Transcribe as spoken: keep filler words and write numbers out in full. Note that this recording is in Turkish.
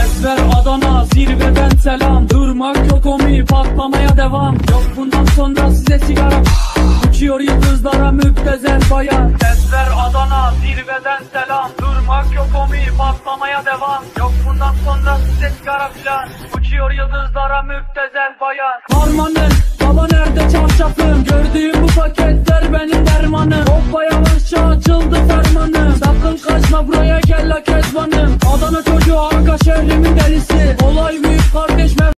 Desver Adana zirveden selam. Durmak yok omi, patlamaya devam. Yok bundan sonra size sigara. Uçuyor yıldızlara müptezel bayan. Desver Adana zirveden selam. Durmak yok omi, patlamaya devam. Yok bundan sonra size sigara filan. Uçuyor yıldızlara müptezel bayan. Harmanın baba nerede çarşafım? Gördüğüm bu paketler benim dermanım. Hoppa yavaşça açıldı fermanım. Sakın kaçma buraya gel la kezbanım. Adana çocuğu Anka şehrimin delisi. Olay mı?